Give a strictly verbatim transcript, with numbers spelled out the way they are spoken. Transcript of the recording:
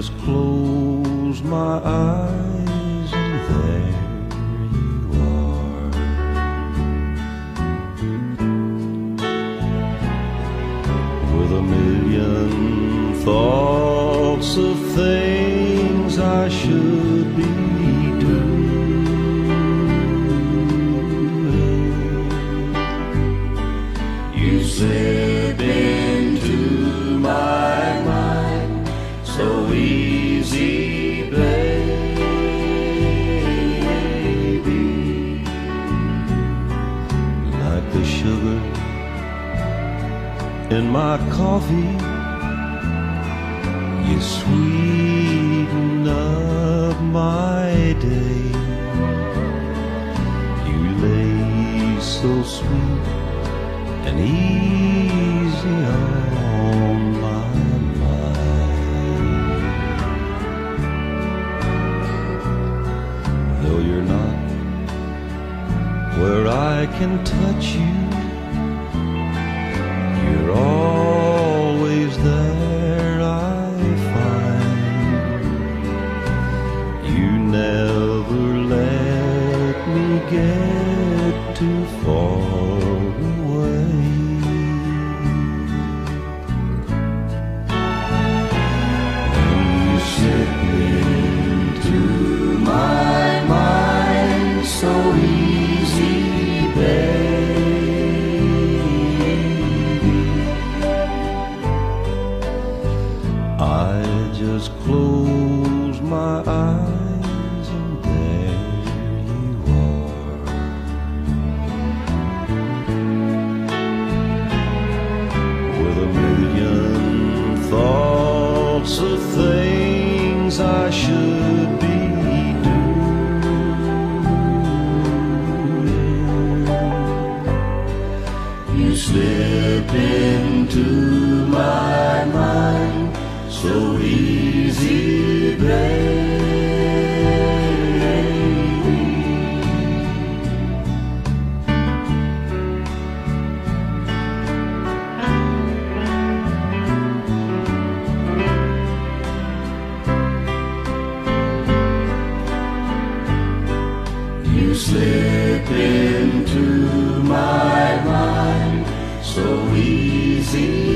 just close my eyes and there you are. With a million thoughts of things I should be doing, you slip into my mind so easy, baby, like the sugar in my coffee. You sweeten up my day. You lay so sweet and easy on my mind. Though you're not where I can touch you, you're always there, I find. You never let me get too far away. When you slip into my mind so easy, baby, I just close my eyes and there you are. With a million thoughts of things I should be doing, you slip into my mind so easy, baby. You slip into my mind so easy,